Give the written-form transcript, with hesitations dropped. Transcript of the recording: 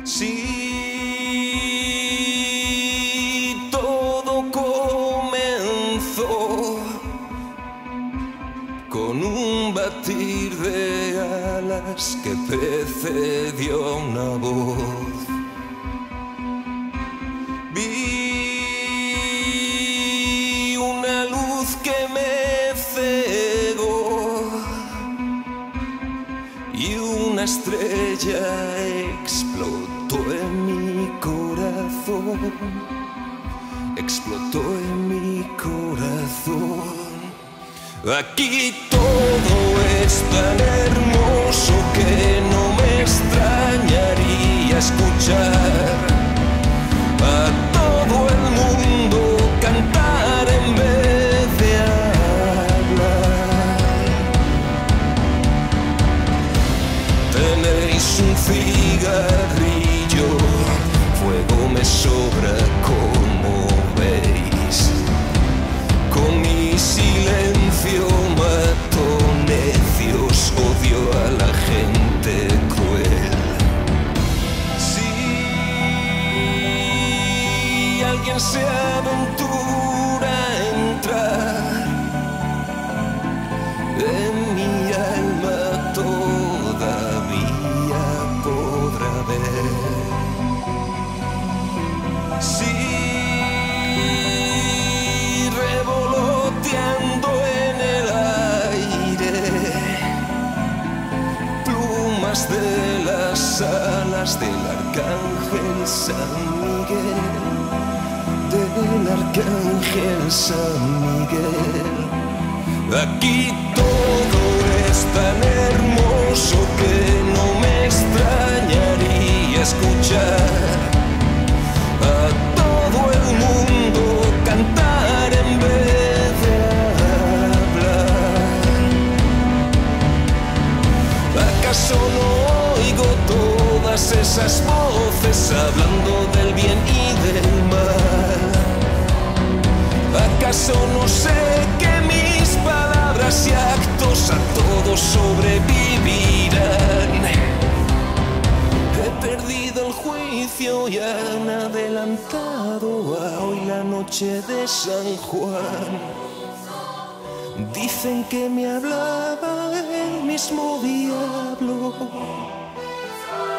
Sí, todo comenzó con un batir de alas que precedió a una voz. Vi una luz que me cegó y una estrella explotó en mi corazón, explotó en mi corazón. Aquí todo es tan hermoso que no me extrañaría escuchar a todo el mundo cantar en vez de hablar. Tenéis un cigarrillo, fuego me sobra como veis. Con mi silencio mato necios, odio a la gente cruel. Si alguien se aventura a entrar en mi alma, todavía podrá ver. Si revoloteando en el aire, plumas de las alas del arcángel San Miguel, del arcángel San Miguel. Aquí todo es tan hermoso que no me extrañaría escuchar a todo el mundo cantar en vez de hablar. ¿Acaso no oigo todas esas voces hablando del bien y del mal? ¿Acaso no sé que mis palabras y actos a todos sobrevivirán? He perdido el juicio y han adelantado a hoy la noche de San Juan. Dicen que me hablaba el mismo diablo